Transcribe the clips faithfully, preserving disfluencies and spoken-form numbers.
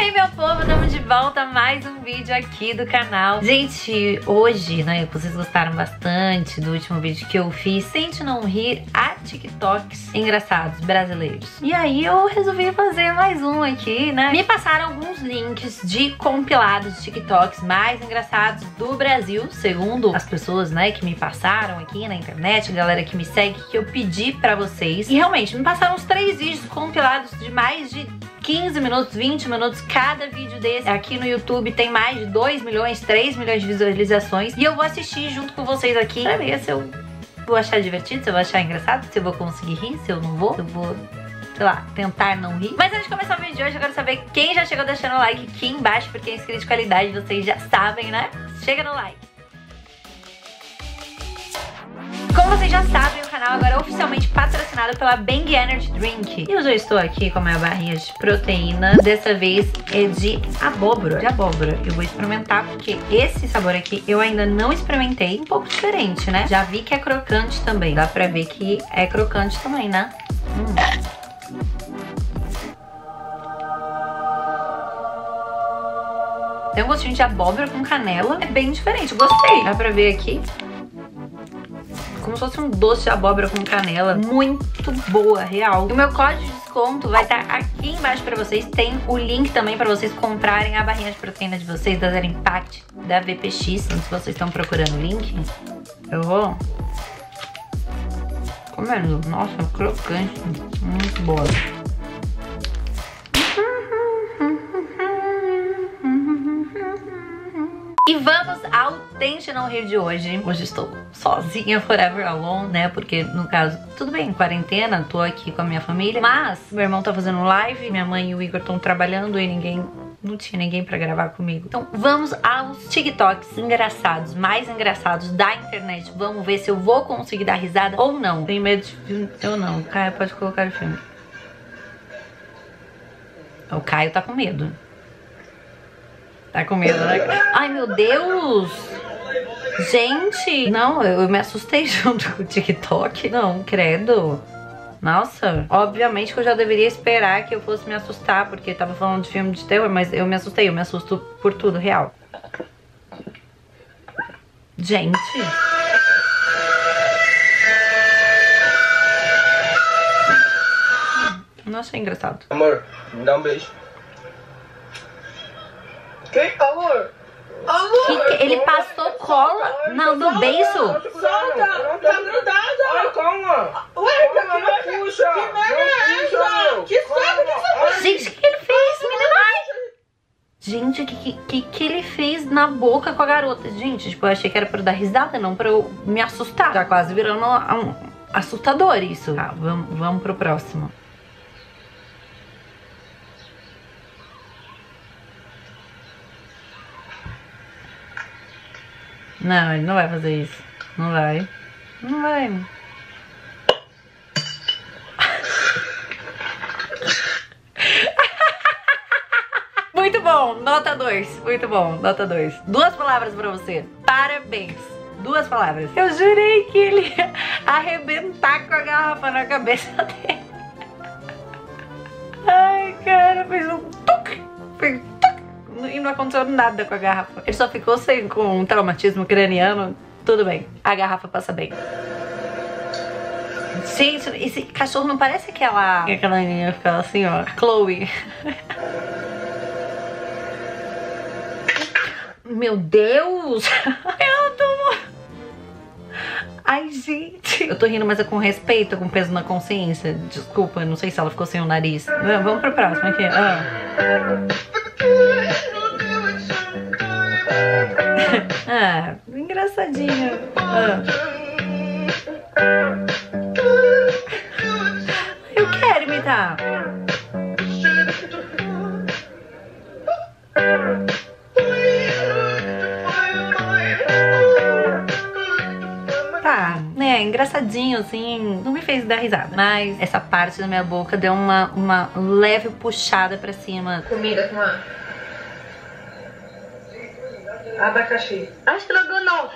aí, meu povo, estamos de volta a mais um vídeo aqui do canal. Gente, hoje, né, vocês gostaram bastante do último vídeo que eu fiz, Tente Não Rir a TikToks engraçados brasileiros. E aí eu resolvi fazer mais um aqui, né? Me passaram alguns links de compilados de TikToks mais engraçados do Brasil, segundo as pessoas, né, que me passaram aqui na internet, a galera que me segue, que eu pedi pra vocês. E realmente, me passaram uns três vídeos compilados de mais de quinze minutos, vinte minutos cada vídeo desse. Aqui no YouTube tem mais de dois milhões, três milhões de visualizações. E eu vou assistir junto com vocês aqui pra ver se eu vou achar divertido, se eu vou achar engraçado, se eu vou conseguir rir, se eu não vou, se eu vou, sei lá, tentar não rir. Mas antes de começar o vídeo de hoje, eu quero saber quem já chegou deixando o like aqui embaixo, porque é inscrito de qualidade, vocês já sabem, né? Chega no like. Como vocês já sabem, o canal agora é oficialmente patrocinado pela Bang Energy Drink. E eu já estou aqui com a minha barrinha de proteína. Dessa vez é de abóbora. De abóbora. Eu vou experimentar porque esse sabor aqui eu ainda não experimentei. Um pouco diferente, né? Já vi que é crocante também. Dá pra ver que é crocante também, né? Hum. Tem um gostinho de abóbora com canela. É bem diferente. Gostei. Dá pra ver aqui. Como se fosse um doce de abóbora com canela. Muito boa, real. E o meu código de desconto vai estar aqui embaixo pra vocês. Tem o link também pra vocês comprarem a barrinha de proteína de vocês, da Zero Impact, da V P X. Se vocês estão procurando o link, eu vou comendo. Nossa, crocante. Muito boa. E vamos ao Tente Não Rir de hoje. Hoje estou sozinha, forever alone, né? Porque, no caso, tudo bem, quarentena, tô aqui com a minha família. Mas meu irmão tá fazendo live, minha mãe e o Igor estão trabalhando e ninguém... Não tinha ninguém pra gravar comigo. Então vamos aos TikToks engraçados, mais engraçados da internet. Vamos ver se eu vou conseguir dar risada ou não. Tenho medo de filme. Eu não. O Caio pode colocar o filme. O Caio tá com medo. Tá com medo, né? Ai, meu Deus! Gente! Não, eu me assustei junto com o TikTok. Não, credo. Nossa, obviamente que eu já deveria esperar que eu fosse me assustar, porque tava falando de filme de terror, mas eu me assustei, eu me assusto por tudo, real. Gente! Não achei engraçado. Amor, me dá um beijo. Que? Amor? Amor! Que que, ele passou cola na, no beiço? Solta! Tá grudada! Ai, calma! Ué, calma, não puxa! Que merda é essa? Que saco que você fez? Gente, o que ele fez, menina? Gente, o que, que, que ele fez na boca com a garota? Gente, tipo, eu achei que era pra eu dar risada, não pra eu me assustar. Tá quase virando um, um assustador isso. Tá, vamos, vamos pro próximo. Não, ele não vai fazer isso. Não vai. Não vai. Muito bom. Nota dois. Muito bom. Nota dois. Duas palavras pra você. Parabéns. Duas palavras. Eu jurei que ele ia arrebentar com a garrafa na cabeça dele. Ai, cara. Fez um tuc. Fez um tuc. E não aconteceu nada com a garrafa. Ele só ficou sem, com um traumatismo craniano. Tudo bem, a garrafa passa bem. Gente, esse cachorro não parece aquela... Aquela menina ficava assim, ó. A Chloe. Meu Deus! Eu tô... Ai, gente. Eu tô rindo, mas é com respeito, com peso na consciência. Desculpa, não sei se ela ficou sem o nariz. Vamos pro próximo aqui. Ah. Ah, engraçadinho. Ah. Eu quero imitar. Tá, né, engraçadinho assim, não me fez dar risada. Mas essa parte da minha boca deu uma, uma leve puxada pra cima. Comida com a... abacaxi. Astrogonofe.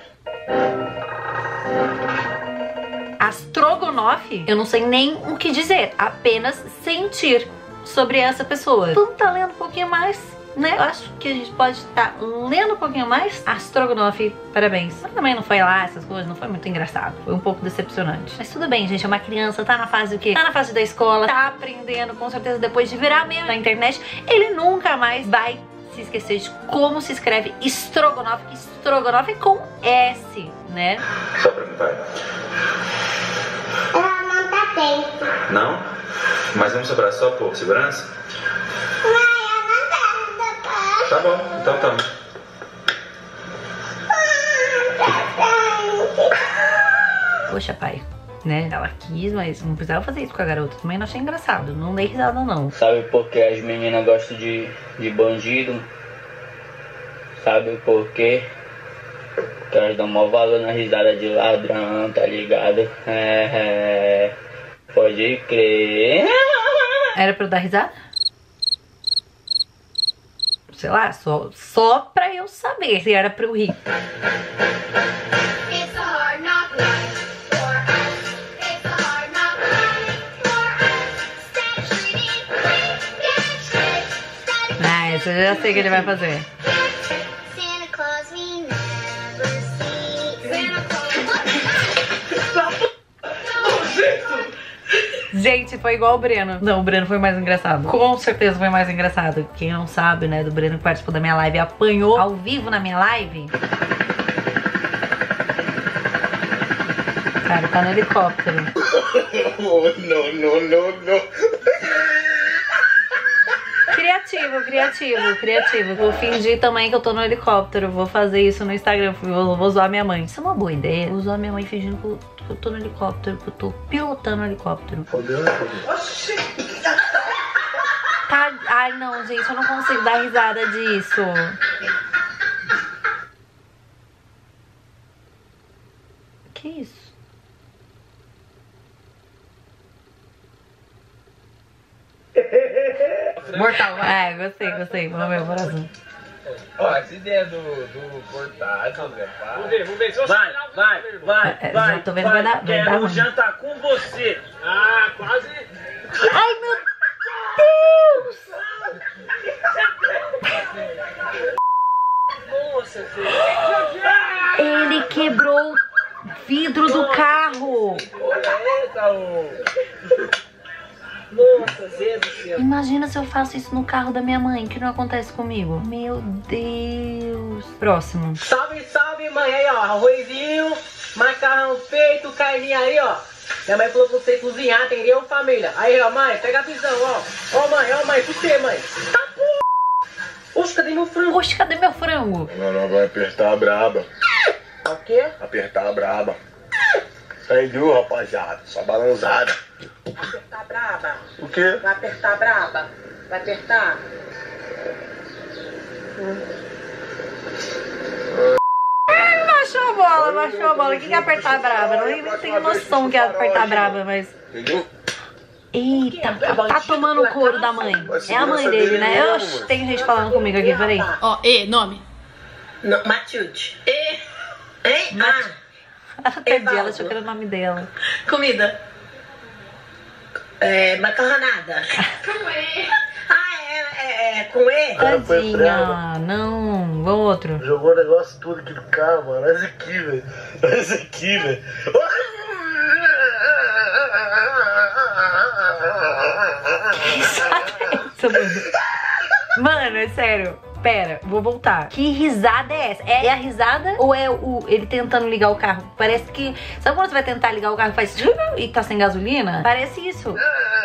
Astrogonofe? Eu não sei nem o que dizer, apenas sentir sobre essa pessoa. Tu tá lendo um pouquinho mais, né? Eu acho que a gente pode estar lendo um pouquinho mais. A Strogonoff, parabéns. Mas também não foi lá essas coisas, não foi muito engraçado. Foi um pouco decepcionante. Mas tudo bem, gente, é uma criança, tá na fase do quê? Tá na fase da escola, tá aprendendo, com certeza depois de virar meme na internet, ele nunca mais vai se esquecer de como se escreve Strogonoff, que Strogonoff é com S, né? Só pra mim, vai. Ela não tá dentro. Não? Mas vamos sobrar só por segurança? Mãe, eu não quero tocar. Tá bom, então tamo. Poxa, pai, né? Ela quis, mas não precisava fazer isso com a garota. Também não achei engraçado, não dei risada não. Sabe por que as meninas gostam de, de bandido? Sabe por quê? Porque elas dão maior valor na risada de ladrão, tá ligado? É, é, pode crer. Era pra eu dar risada? Sei lá, só, só pra eu saber se era pra eu rir. It's a hard knock life for us. It's a hard knock life for us. Step shooting, get straight. Ah, essa eu já sei o que ele vai fazer. Santa Claus we never see. Santa Claus. Gente, foi igual o Breno. Não, o Breno foi mais engraçado. Com certeza foi mais engraçado. Quem não sabe, né, do Breno que participou da minha live e apanhou ao vivo na minha live. Cara, tá no helicóptero. Oh, não, não, não, não. Criativo, criativo, criativo. Vou fingir também que eu tô no helicóptero. Vou fazer isso no Instagram. Vou, vou zoar minha mãe. Isso é uma boa ideia. Vou zoar minha mãe fingindo que eu, que eu tô no helicóptero. Que eu tô pilotando o helicóptero. Fodeu, né? Fodeu. Tá... Ai, não, gente. Eu não consigo dar risada disso. Que isso? Mortal, vai. É, gostei, gostei. Vamos ver o coração. Ó, essa ideia do, do portátil, Zé, pá. Vamos ver, vamos ver. Se você Vai, virar, vamos vai, ver. vai, É, vai. já tô vendo que vai dar- vai Quero dar ruim. jantar com você. Ah, quase. Ai, meu Nossa, filho. Deus! Ele quebrou o vidro do carro. Eita, ô. Nossa, Zé do céu. Imagina se eu faço isso no carro da minha mãe, que não acontece comigo. Meu Deus. Próximo. Salve, salve, mãe. Aí, ó, arrozinho, macarrão feito, carninha aí, ó. Minha mãe falou pra você cozinhar, entendeu, família? Aí, ó, mãe, pega a visão, ó. Ó, mãe, ó, mãe, por você, mãe? Tá, pô. Oxe, cadê meu frango? Poxa, cadê meu frango? Agora vai apertar a braba. O quê? Apertar a braba. Aí viu, rapaziada? Só balançada. Apertar braba. O quê? Vai apertar braba. Vai apertar. Baixou a bola, baixou a bola. O que que é apertar braba? Eu nem tenho noção que é apertar braba, mas... Entendeu? Eita, tá tomando o couro da mãe. É a mãe dele, né? Oxe, tem gente falando comigo aqui, peraí. Ó, E, nome. Não, Matilde. E. Hein? Ah. Ela perdi, ela achou que era o nome dela. Comida. É, macarronada. Com E. Ah, é, é, é com E? Tadinha, não. Vamos outro. Jogou o negócio tudo aqui no carro, mano. Olha isso aqui, velho. Olha isso aqui, velho. Mano, é sério. Pera, vou voltar. Que risada é essa? É a risada ou é o ele tentando ligar o carro? Parece que... Sabe quando você vai tentar ligar o carro e faz... E tá sem gasolina? Parece isso.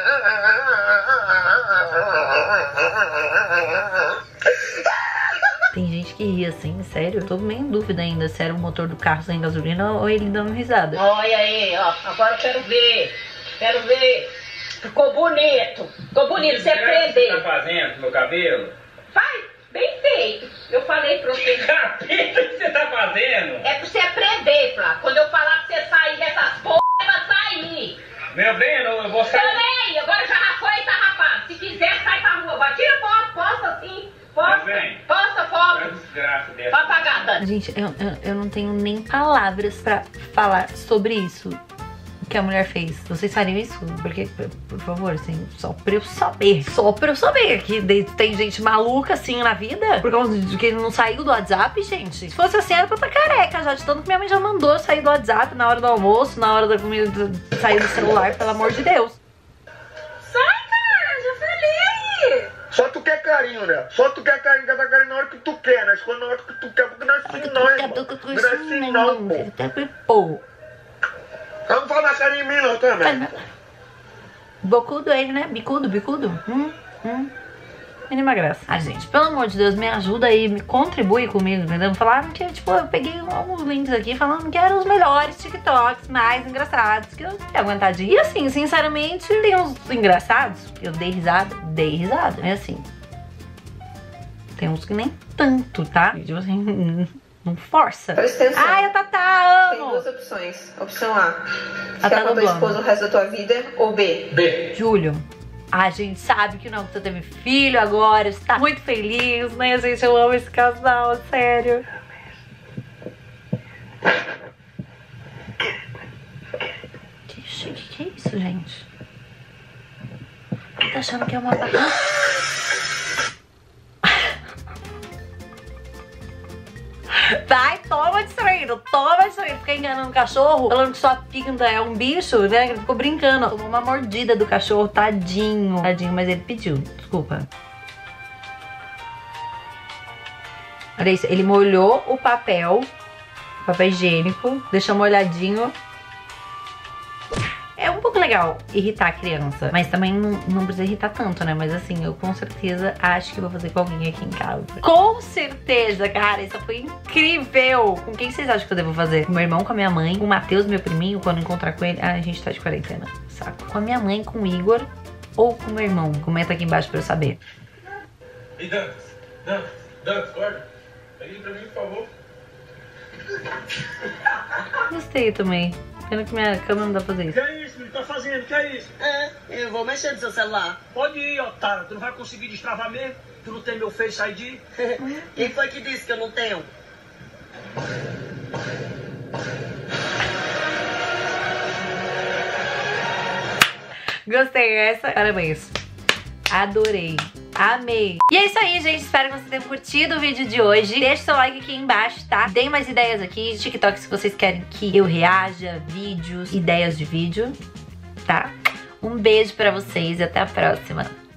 Tem gente que ri assim, sério. Eu tô meio em dúvida ainda se era o motor do carro sem gasolina ou ele dando risada. Olha aí, ó. Agora eu quero ver. Quero ver. Ficou bonito. Ficou bonito. Você O que aprender. você tá fazendo com meu cabelo? Vai, bem feito. Eu falei pra você. Capeta, o que você tá fazendo? É pra você aprender, Flá. Quando eu falar pra você sair dessas porra, vai sair. Meu bem, eu vou sair. Falei, agora já foi, tá rapado. Se quiser, sai pra rua. Vai, tira foto, posta assim. Posta, Meu bem. posta Olha foto. a desgraça dessa. Pra pagar, Dani. Gente, eu, eu, eu não tenho nem palavras pra falar sobre isso. que a mulher fez? Vocês fariam isso? Porque, por favor, assim, só pra eu saber. Só pra eu saber que tem gente maluca assim na vida por causa de que ele não saiu do WhatsApp, gente. Se fosse assim, era pra eu estar careca já, de tanto que minha mãe já mandou sair do WhatsApp na hora do almoço, na hora da comida, sair do celular, pelo amor de Deus. Sai, cara, já falei. Só tu quer carinho, né? Só tu quer carinho, quer dar carinho na hora que tu quer, né? Escolhe na hora que tu quer, porque não é assim não, irmão. Não é assim não, pô. Pô. Eu não falo na carinha em mim não, também. Bocudo ele, né? Bicudo, bicudo. Hum, hum. Mínima graça. Ah, gente, pelo amor de Deus, me ajuda aí, me contribui comigo, entendeu? Falaram que, tipo, eu peguei alguns links aqui falando que eram os melhores TikToks mais engraçados que eu ia aguentar de ir. E assim, sinceramente, tem uns engraçados, eu dei risada, dei risada. É assim, tem uns que nem tanto, tá? Tipo assim, não força. Presta atenção. Ai, a Tatá, Tem amo! duas opções. Opção A, A ficar com a tua dublando. esposa o resto da tua vida. Ou B, B. Júlio, a gente sabe que não, que você teve filho agora, está muito feliz, né, gente? Eu amo esse casal, sério. Que, que, que é isso, gente? Tá achando que é uma barra? Vai, toma distraído, toma distraído. Fica enganando o cachorro, falando que sua pinta é um bicho, né? Ele ficou brincando. Tomou uma mordida do cachorro, tadinho. Tadinho, mas ele pediu, desculpa. Olha isso, ele molhou o papel, papel higiênico, deixou molhadinho. É um pouco legal irritar a criança, mas também não, não precisa irritar tanto, né? Mas assim, eu com certeza acho que vou fazer com alguém aqui em casa. Com certeza, cara, isso foi incrível! Com quem vocês acham que eu devo fazer? Com meu irmão, com a minha mãe, com o Matheus, meu priminho, quando encontrar com ele. Ah, a gente tá de quarentena, saco. Com a minha mãe, com o Igor ou com o meu irmão? Comenta aqui embaixo pra eu saber. E Dantas, Dantas, Dantas, acorda. Pega aí pra mim, por favor. Gostei também. Pena que minha câmera não dá pra fazer isso. Que é isso, menino? Tá fazendo? Que é isso? É, eu vou mexer no seu celular. Pode ir, otário. Tu não vai conseguir destravar mesmo? Tu não tem meu Face I D? Quem foi que disse que eu não tenho? Gostei, essa. Parabéns. Adorei. Amei. E é isso aí, gente. Espero que vocês tenham curtido o vídeo de hoje. Deixe seu like aqui embaixo, tá? Deem mais ideias aqui. TikTok, se vocês querem que eu reaja, vídeos, ideias de vídeo, tá? Um beijo pra vocês e até a próxima.